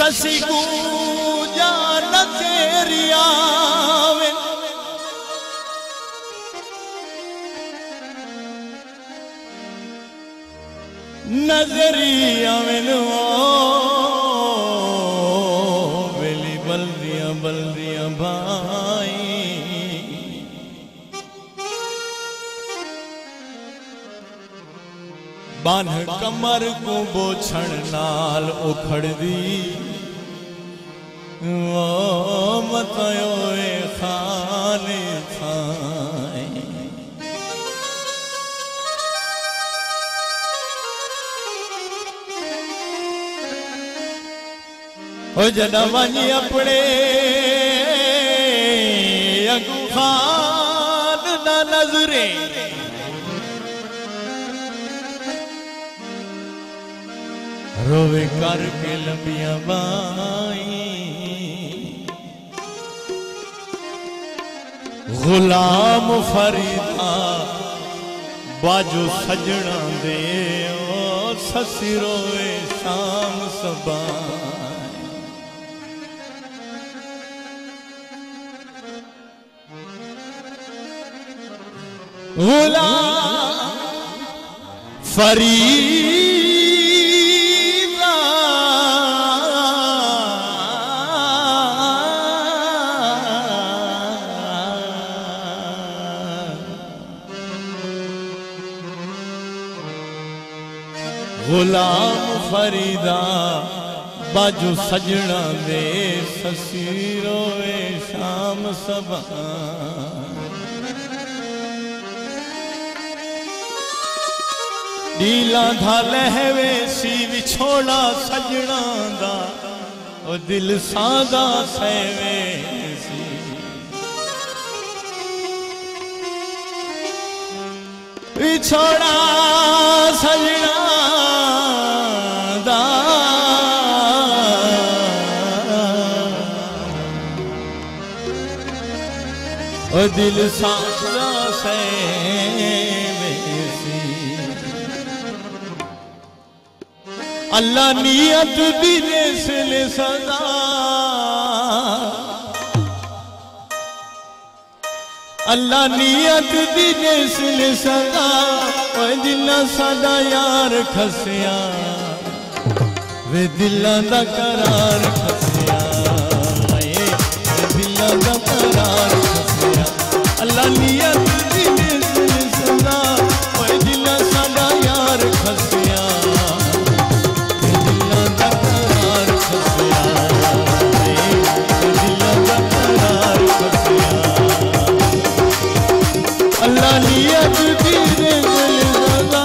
ससी गूंजा नजरिया में नजरिया में बेली बल्दियां भाई बान कमर को बोछण नाल उखड़ दी वो मतयोए खाने थाए ओ जदा वञी अपने अगू खान ना नजरे रोवे करके लंबियां बाई गुलाम फरीदा बाजू सजना दे ओ ससी रोवे शाम सबाई गुलाम फरीदा गुलाम फरीदा बाजू सजना दे ससी रोवे शाम सबाई नीला धा लहवे सी विछोड़ा सजना दा ओ दिल सादा सहवे सी विछोड़ा सजना दा ओ दिल सादा सहवे अल्लाह नियत दी सजा अल्लाह नियत दी सजा जिन्ना सादा यार खसिया वे दिलों दा करार खसिया दिलों दा करार खसिया अल्लाह नियत दी सजा जिन्ना सादा यार खसिया अल्लाह नियत दी सजा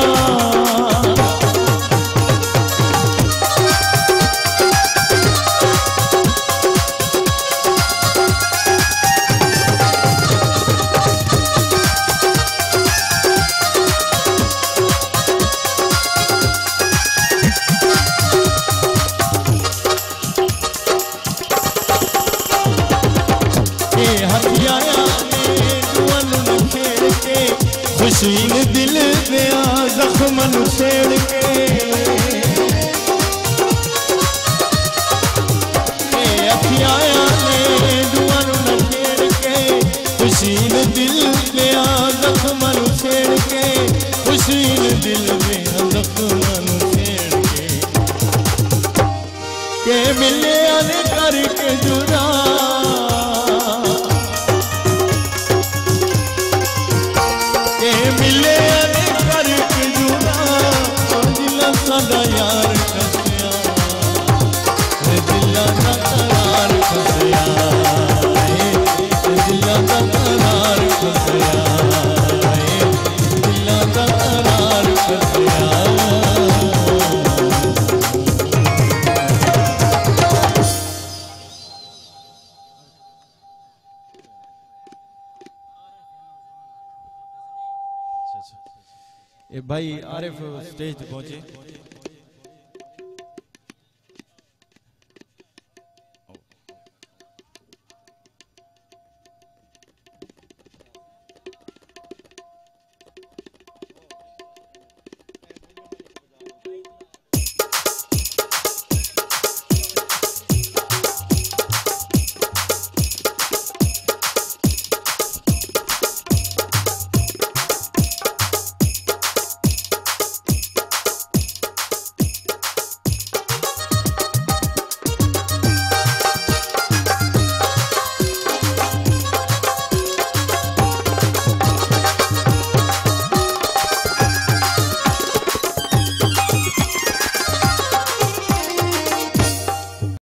खुशीन दिल दिया जख्मन छेड़ के अखियाया ने दुआन छेड़ के खुशीन दिल दिया जख्मन छेड़ के खुशीन दिल दिया जख्मन छेड़ के मिले आने करके जुदा मिले करके जुदा दिला सादा यार खसिया दिला दा करार खसिया दिला दा करार खसिया दिला दा करार खसिया भाई आरिफ स्टेज पहुंचे।